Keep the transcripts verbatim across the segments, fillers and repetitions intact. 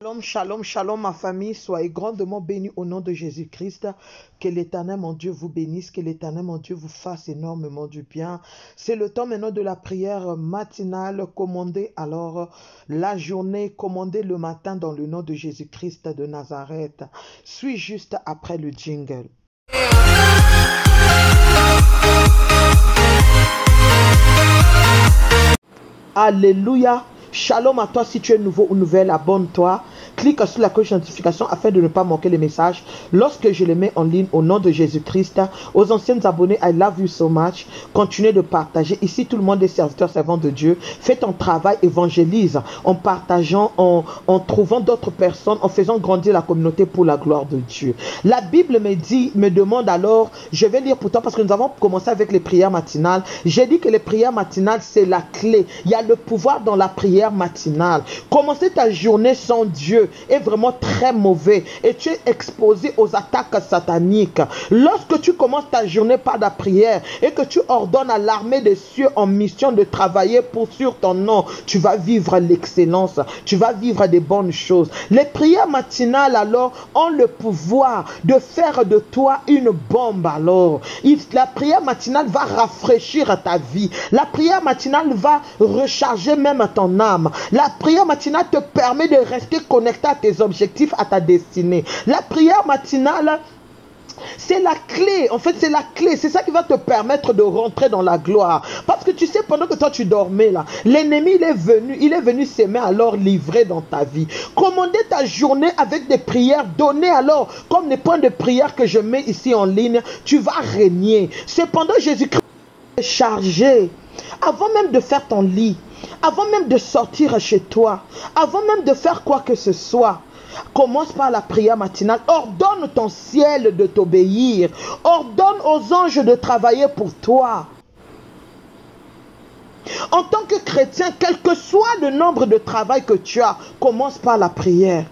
Shalom, shalom, shalom, ma famille, soyez grandement bénis au nom de Jésus-Christ. Que l'Éternel, mon Dieu, vous bénisse, que l'Éternel, mon Dieu, vous fasse énormément du bien. C'est le temps maintenant de la prière matinale. Commandez alors la journée, commandez le matin dans le nom de Jésus-Christ de Nazareth. Suis juste après le jingle. Alléluia. Shalom à toi, si tu es nouveau ou nouvelle, abonne-toi. Clique sur la cloche de notification afin de ne pas manquer les messages lorsque je les mets en ligne au nom de Jésus-Christ. Aux anciens abonnés, I love you so much. Continuez de partager. Ici, tout le monde est serviteur, servant de Dieu. Fais ton travail, évangélise en partageant, en, en trouvant d'autres personnes, en faisant grandir la communauté pour la gloire de Dieu. La Bible me dit, me demande alors, je vais lire pour toi parce que nous avons commencé avec les prières matinales. J'ai dit que les prières matinales, c'est la clé. Il y a le pouvoir dans la prière matinale. Commencer ta journée sans Dieu est vraiment très mauvais et tu es exposé aux attaques sataniques. Lorsque tu commences ta journée par la prière et que tu ordonnes à l'armée des cieux en mission de travailler pour sur ton nom, tu vas vivre l'excellence, tu vas vivre des bonnes choses. Les prières matinales alors ont le pouvoir de faire de toi une bombe alors. La prière matinale va rafraîchir ta vie. La prière matinale va recharger même ton âme. La prière matinale te permet de rester connecté à tes objectifs, à ta destinée. La prière matinale, c'est la clé. En fait, c'est la clé. C'est ça qui va te permettre de rentrer dans la gloire. Parce que tu sais, pendant que toi tu dormais là, l'ennemi il est venu, il est venu s'aimer alors livrer dans ta vie. Commandez ta journée avec des prières. Donnez alors, comme les points de prière que je mets ici en ligne, tu vas régner. Cependant, Jésus-Christ est chargé. Avant même de faire ton lit, avant même de sortir chez toi, avant même de faire quoi que ce soit, commence par la prière matinale. Ordonne ton ciel de t'obéir. Ordonne aux anges de travailler pour toi. En tant que chrétien, quel que soit le nombre de travail que tu as, commence par la prière.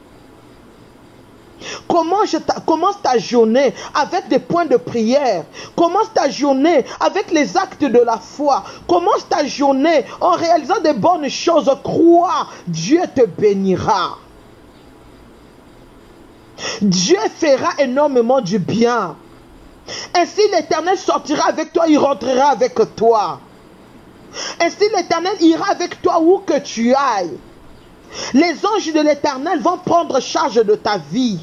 Commence ta, commence ta journée avec des points de prière. Commence ta journée avec les actes de la foi. Commence ta journée en réalisant des bonnes choses. Crois, Dieu te bénira. Dieu fera énormément du bien. Ainsi l'Éternel sortira avec toi, il rentrera avec toi. Ainsi l'Éternel ira avec toi où que tu ailles. Les anges de l'Éternel vont prendre charge de ta vie.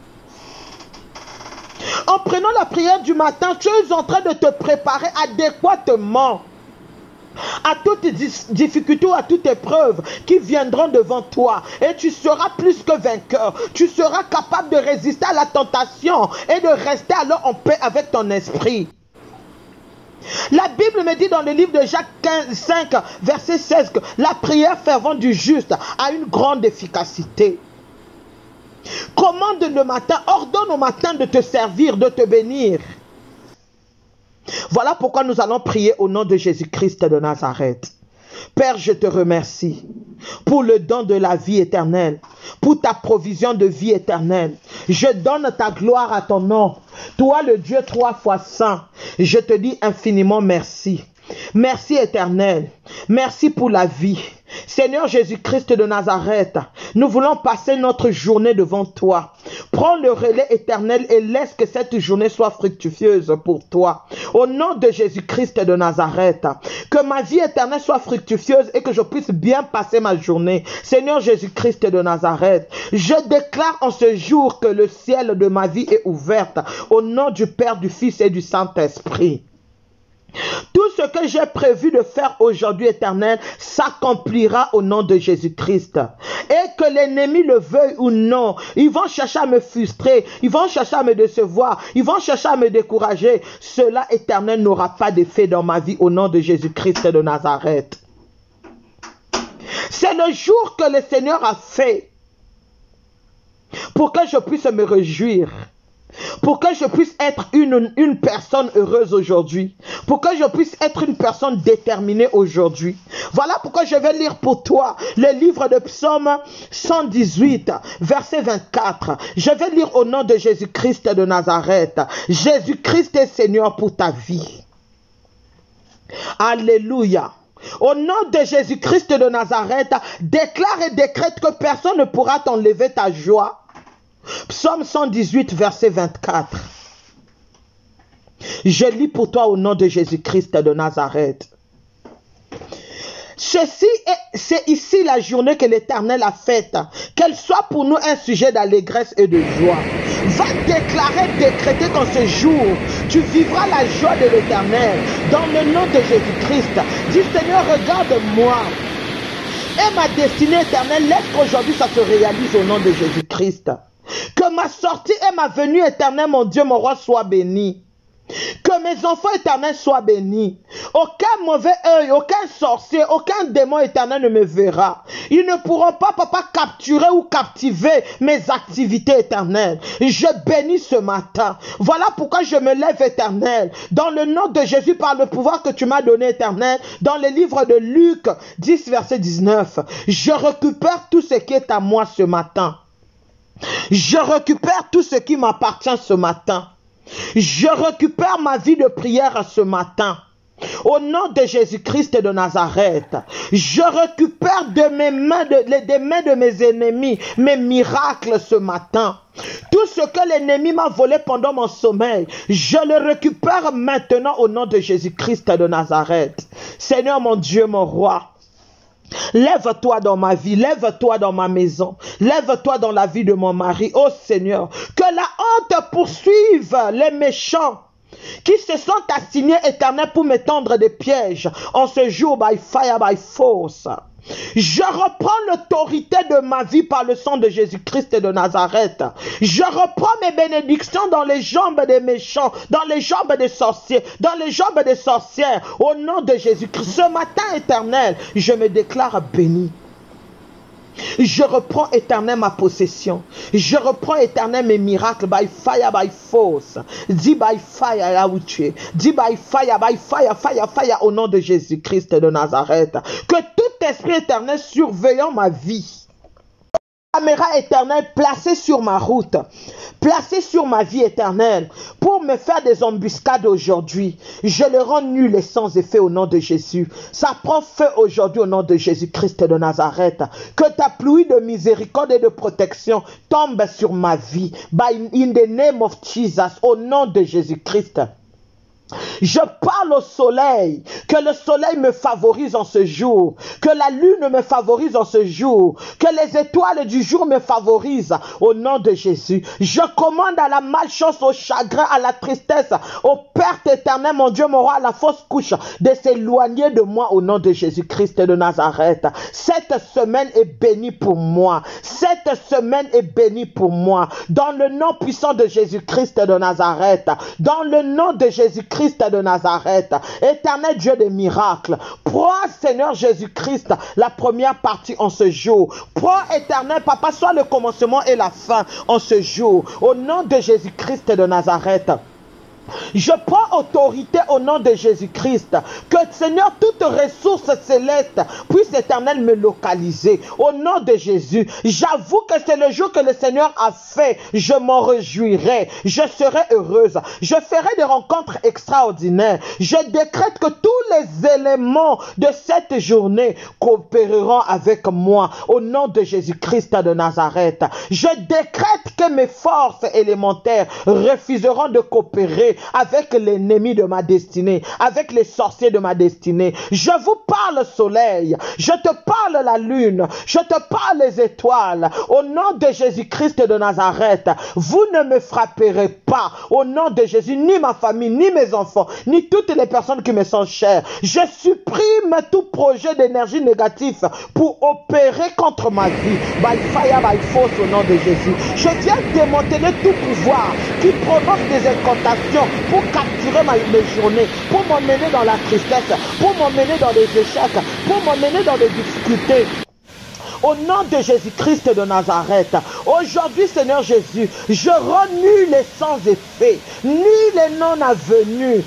En prenant la prière du matin, tu es en train de te préparer adéquatement à toutes difficultés ou à toute épreuve qui viendront devant toi. Et tu seras plus que vainqueur. Tu seras capable de résister à la tentation et de rester alors en paix avec ton esprit. La Bible me dit dans le livre de Jacques quinze, cinq, verset seize, que la prière fervente du juste a une grande efficacité. Commande le matin, ordonne au matin de te servir, de te bénir. Voilà pourquoi nous allons prier au nom de Jésus-Christ de Nazareth. Père, je te remercie pour le don de la vie éternelle, pour ta provision de vie éternelle. Je donne ta gloire à ton nom. Toi, le Dieu trois fois saint, je te dis infiniment merci. Merci éternel. Merci pour la vie. Seigneur Jésus-Christ de Nazareth, nous voulons passer notre journée devant toi. Prends le relais éternel et laisse que cette journée soit fructueuse pour toi. Au nom de Jésus-Christ de Nazareth, que ma vie éternelle soit fructueuse et que je puisse bien passer ma journée. Seigneur Jésus-Christ de Nazareth, je déclare en ce jour que le ciel de ma vie est ouvert au nom du Père, du Fils et du Saint-Esprit. Tout ce que j'ai prévu de faire aujourd'hui, éternel, s'accomplira au nom de Jésus-Christ. Et que l'ennemi le veuille ou non, ils vont chercher à me frustrer, ils vont chercher à me décevoir, ils vont chercher à me décourager. Cela, éternel, n'aura pas d'effet dans ma vie au nom de Jésus-Christ de Nazareth. C'est le jour que le Seigneur a fait pour que je puisse me réjouir. Pour que je puisse être une, une personne heureuse aujourd'hui. Pour que je puisse être une personne déterminée aujourd'hui. Voilà pourquoi je vais lire pour toi le livre de Psaume cent dix-huit, verset vingt-quatre. Je vais lire au nom de Jésus-Christ de Nazareth. Jésus-Christ est Seigneur pour ta vie. Alléluia. Au nom de Jésus-Christ de Nazareth, déclare et décrète que personne ne pourra t'enlever ta joie. Psaume cent dix-huit, verset vingt-quatre. Je lis pour toi au nom de Jésus-Christ de Nazareth. Ceci est, c'est ici la journée que l'Éternel a faite. Qu'elle soit pour nous un sujet d'allégresse et de joie. Va déclarer, décréter qu'en ce jour, tu vivras la joie de l'Éternel. Dans le nom de Jésus-Christ. Dis Seigneur, regarde-moi. Et ma destinée éternelle, laisse qu'aujourd'hui ça se réalise au nom de Jésus-Christ. Que ma sortie et ma venue éternelle, mon Dieu, mon roi, soient bénis. Que mes enfants éternels soient bénis. Aucun mauvais œil, aucun sorcier, aucun démon éternel ne me verra. Ils ne pourront pas, papa, capturer ou captiver mes activités éternelles. Je bénis ce matin. Voilà pourquoi je me lève éternel. Dans le nom de Jésus, par le pouvoir que tu m'as donné éternel, dans le livre de Luc dix, verset dix-neuf, je récupère tout ce qui est à moi ce matin. Je récupère tout ce qui m'appartient ce matin. Je récupère ma vie de prière ce matin. Au nom de Jésus-Christ de Nazareth, je récupère de mes mains, de, des mains de mes ennemis, mes miracles ce matin. Tout ce que l'ennemi m'a volé pendant mon sommeil, je le récupère maintenant au nom de Jésus-Christ de Nazareth. Seigneur mon Dieu, mon roi, lève-toi dans ma vie, lève-toi dans ma maison, lève-toi dans la vie de mon mari, oh Seigneur. Que la honte poursuive les méchants qui se sont assignés éternels pour me tendre des pièges en ce jour, by fire, by force. Je reprends l'autorité de ma vie par le sang de Jésus-Christ de Nazareth. Je reprends mes bénédictions dans les jambes des méchants, dans les jambes des sorciers, dans les jambes des sorcières. Au nom de Jésus-Christ, ce matin éternel, je me déclare béni. Je reprends éternel ma possession. Je reprends éternel mes miracles by fire, by force. Dis by fire là où tu es. Dis by fire, by fire, fire, fire au nom de Jésus-Christ de Nazareth. Que tout esprit éternel surveillant ma vie, caméra éternelle placée sur ma route, placée sur ma vie éternelle, pour me faire des embuscades aujourd'hui, je le rends nul et sans effet au nom de Jésus. Ça prend feu aujourd'hui au nom de Jésus-Christ de Nazareth. Que ta pluie de miséricorde et de protection tombe sur ma vie. By, in the name of Jesus, au nom de Jésus-Christ. Je parle au soleil, que le soleil me favorise en ce jour, que la lune me favorise en ce jour, que les étoiles du jour me favorisent au nom de Jésus. Je commande à la malchance, au chagrin, à la tristesse, aux pertes éternelles, mon Dieu, mon roi, à la fausse couche, de s'éloigner de moi au nom de Jésus-Christ de Nazareth. Cette semaine est bénie pour moi. Cette semaine est bénie pour moi. Dans le nom puissant de Jésus-Christ de Nazareth, dans le nom de Jésus-Christ de Nazareth, éternel Dieu des miracles, prends Seigneur Jésus-Christ la première partie en ce jour. Prends éternel Papa, soit le commencement et la fin en ce jour. Au nom de Jésus-Christ de Nazareth. Je prends autorité au nom de Jésus-Christ. Que Seigneur, toute ressource céleste puisse éternel me localiser. Au nom de Jésus, j'avoue que c'est le jour que le Seigneur a fait. Je m'en réjouirai. Je serai heureuse. Je ferai des rencontres extraordinaires. Je décrète que tous les éléments de cette journée coopéreront avec moi. Au nom de Jésus-Christ de Nazareth. Je décrète que mes forces élémentaires refuseront de coopérer avec l'ennemi de ma destinée, avec les sorciers de ma destinée. Je vous parle soleil, je te parle la lune, je te parle les étoiles. Au nom de Jésus-Christ de Nazareth, vous ne me frapperez pas. Au nom de Jésus, ni ma famille, ni mes enfants, ni toutes les personnes qui me sont chères. Je supprime tout projet d'énergie négative pour opérer contre ma vie. By fire, by force, au nom de Jésus. Je viens démanteler tout pouvoir qui prononce des incantations pour capturer ma, mes journées, pour m'emmener dans la tristesse, pour m'emmener dans les échecs, pour m'emmener dans les difficultés. Au nom de Jésus-Christ de Nazareth, aujourd'hui, Seigneur Jésus, je rends nul et sans effet, nul et non avenu.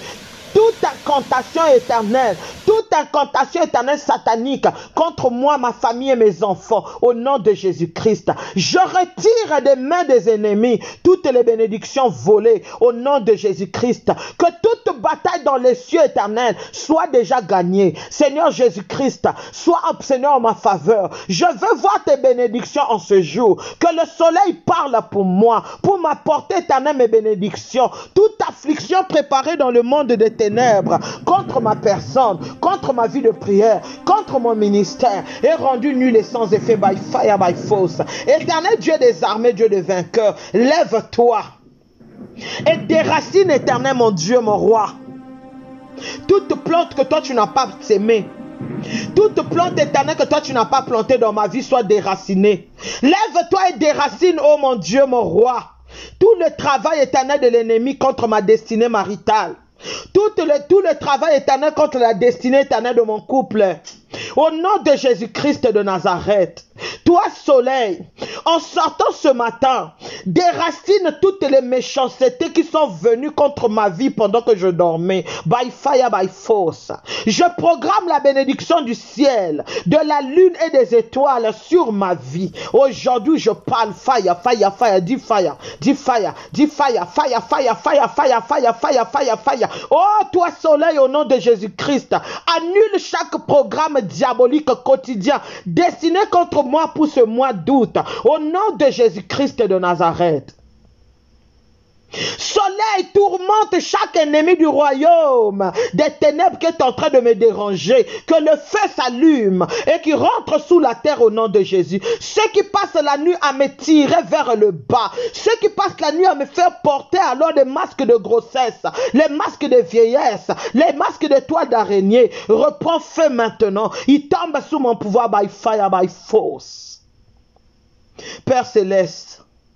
toute incantation éternelle, toute incantation éternelle satanique contre moi, ma famille et mes enfants, au nom de Jésus-Christ. Je retire des mains des ennemis toutes les bénédictions volées au nom de Jésus-Christ. Que toute bataille dans les cieux éternels soit déjà gagnée. Seigneur Jésus-Christ, sois Seigneur en ma faveur. Je veux voir tes bénédictions en ce jour. Que le soleil parle pour moi, pour m'apporter éternel mes bénédictions. Toute affliction préparée dans le monde des ténèbres contre ma personne, contre ma vie de prière, contre mon ministère est rendue nulle et sans effet by fire, by force. Éternel Dieu des armées, Dieu des vainqueurs, lève-toi et déracine, éternel mon Dieu, mon roi, toute plante que toi tu n'as pas sémée, toute plante éternelle que toi tu n'as pas plantée dans ma vie soit déracinée. Lève-toi et déracine, oh mon Dieu, mon roi, tout le travail éternel de l'ennemi contre ma destinée maritale. Tout le, tout le travail éternel contre la destinée éternelle de mon couple. Au nom de Jésus-Christ de Nazareth, toi soleil, en sortant ce matin, déracine toutes les méchancetés qui sont venues contre ma vie pendant que je dormais. By fire, by force. Je programme la bénédiction du ciel, de la lune et des étoiles sur ma vie. Aujourd'hui, je parle fire, fire, fire, dis fire, dis fire, dis fire, fire, fire, fire, fire, fire, fire, fire, fire. Oh, toi soleil, au nom de Jésus-Christ, annule chaque programme diabolique quotidien destiné contre moi pour ce mois d'août. Au nom de Jésus-Christ de Nazareth. Soleil, tourmente chaque ennemi du royaume des ténèbres qui est en train de me déranger. Que le feu s'allume et qui rentre sous la terre au nom de Jésus. Ceux qui passent la nuit à me tirer vers le bas, ceux qui passent la nuit à me faire porter alors des masques de grossesse, les masques de vieillesse, les masques de toile d'araignée, reprend feu maintenant. Il tombe sous mon pouvoir by fire, by force. Père Céleste,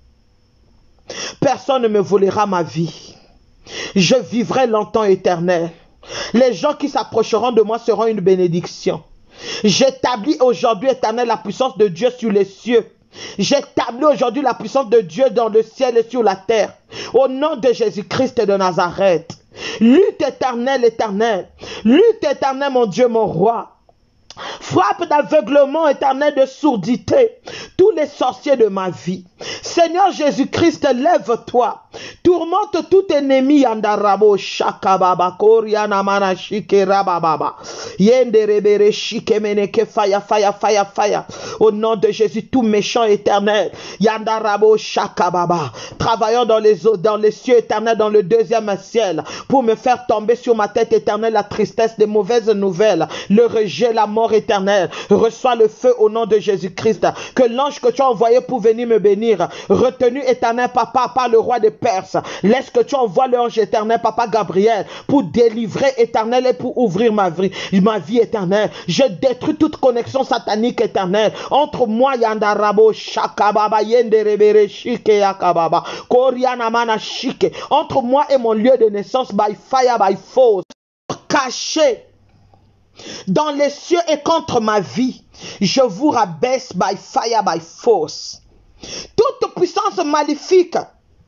personne ne me volera ma vie. Je vivrai longtemps éternel. Les gens qui s'approcheront de moi seront une bénédiction. J'établis aujourd'hui, éternel, la puissance de Dieu sur les cieux. J'établis aujourd'hui la puissance de Dieu dans le ciel et sur la terre. Au nom de Jésus-Christ de Nazareth. Lutte éternelle, éternelle. Lutte éternelle, mon Dieu, mon roi. Frappe d'aveuglement éternel, de sourdité tous les sorciers de ma vie. Seigneur Jésus-Christ, lève-toi. Tourmente tout ennemi. Yandarabo shakababa koriana mana shikerababa. Yenderebere shikemeneke faya faya faya faya. Au nom de Jésus, tout méchant éternel. Yandarabo shakababa. Travaillant dans les eaux, dans les cieux éternels, dans le deuxième ciel, pour me faire tomber sur ma tête éternelle la tristesse, des mauvaises nouvelles, le rejet, la mort éternelle. Reçois le feu au nom de Jésus-Christ. Que l'ange que tu as envoyé pour venir me bénir, retenu éternel papa par le roi de Perse, laisse que tu envoies l'ange éternel papa Gabriel pour délivrer éternel et pour ouvrir ma vie, ma vie éternelle. Je détruis toute connexion satanique éternelle entre moi yandarabo shakababa yenderebere shike yakababa koriana mana shike, entre moi et mon lieu de naissance by fire by force, caché dans les cieux et contre ma vie, je vous rabaisse by fire, by force. Toute puissance maléfique,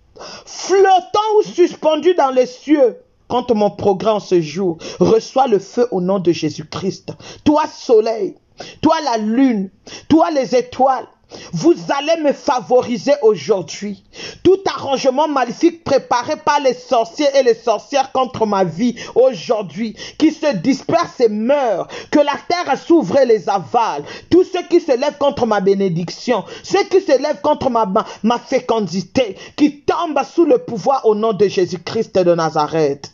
flottant ou suspendue dans les cieux, contre mon progrès en ce jour, reçois le feu au nom de Jésus-Christ. Toi soleil, toi la lune, toi les étoiles, vous allez me favoriser aujourd'hui. Tout arrangement maléfique préparé par les sorciers et les sorcières contre ma vie aujourd'hui, qui se dispersent et meurent, que la terre s'ouvre et les avale. Tous ceux qui se lèvent contre ma bénédiction, ceux qui se lèvent contre ma, ma, ma fécondité, qui tombent sous le pouvoir au nom de Jésus-Christ de Nazareth.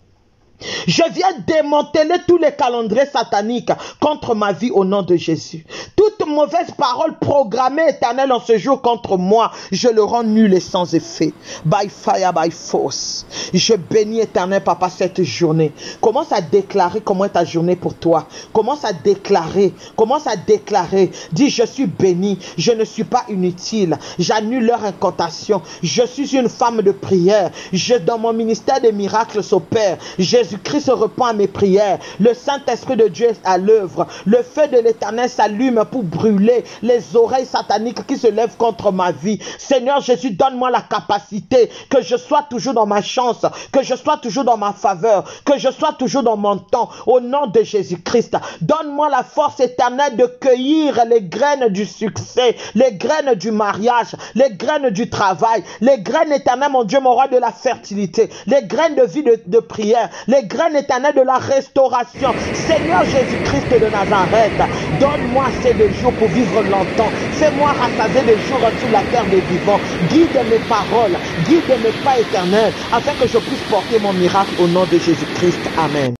Je viens démanteler tous les calendriers sataniques contre ma vie au nom de Jésus. Toute mauvaise parole programmée éternelle en ce jour contre moi, je le rends nul et sans effet. By fire, by force. Je bénis éternel papa cette journée. Commence à déclarer comment est ta journée pour toi. Commence à déclarer. Commence à déclarer. Dis je suis béni. Je ne suis pas inutile. J'annule leur incantation. Je suis une femme de prière. Je, dans mon ministère des miracles s'opère. Jésus Jésus-Christ répond à mes prières. Le Saint-Esprit de Dieu est à l'œuvre. Le feu de l'Éternel s'allume pour brûler les oreilles sataniques qui se lèvent contre ma vie. Seigneur Jésus, donne-moi la capacité que je sois toujours dans ma chance, que je sois toujours dans ma faveur, que je sois toujours dans mon temps. Au nom de Jésus-Christ, donne-moi la force éternelle de cueillir les graines du succès, les graines du mariage, les graines du travail, les graines éternelles, mon Dieu, mon roi, de la fertilité, les graines de vie de, de prière, les graines éternelles de la restauration. Seigneur Jésus-Christ de Nazareth, donne-moi assez de jours pour vivre longtemps. Fais-moi rassasier des jours sur la terre des vivants. Guide mes paroles, guide mes pas éternels, afin que je puisse porter mon miracle au nom de Jésus-Christ. Amen.